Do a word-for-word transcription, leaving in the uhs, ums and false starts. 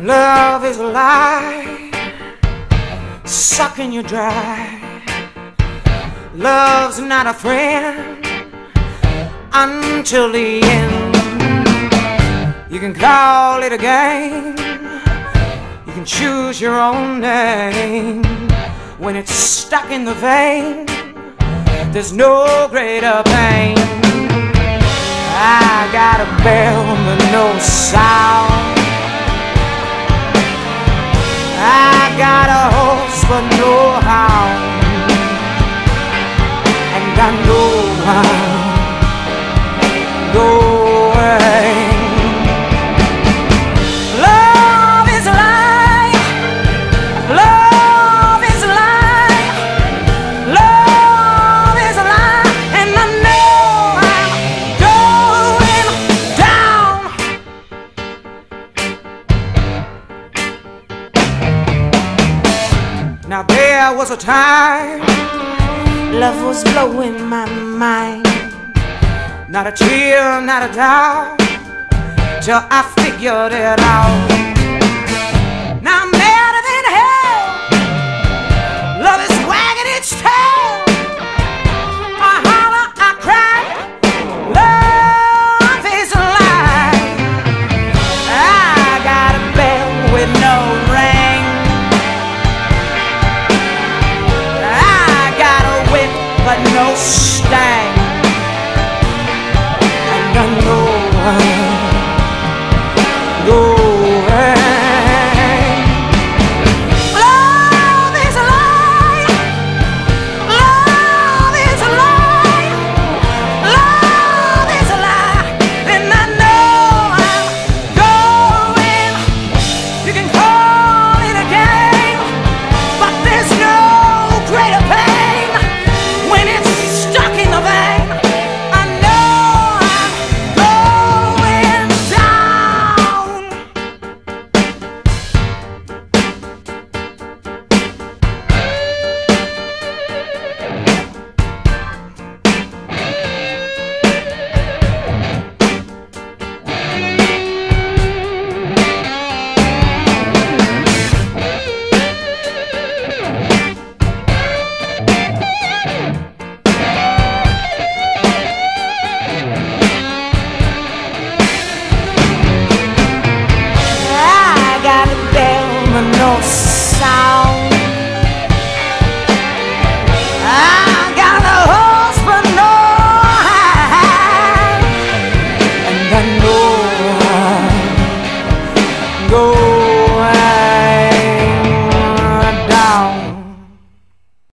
Love is a lie, sucking you dry. Love's not a friend until the end. You can call it a game, you can choose your own name. When it's stuck in the vein, there's no greater pain. I got a bell but no sound, I got a horse but no hound, and I know I'm going. Love is a lie, love is a lie, love is a lie, and I know I'm going down. Now there was a time love was blowing my mind, not a tear, not a doubt, till I figured it out.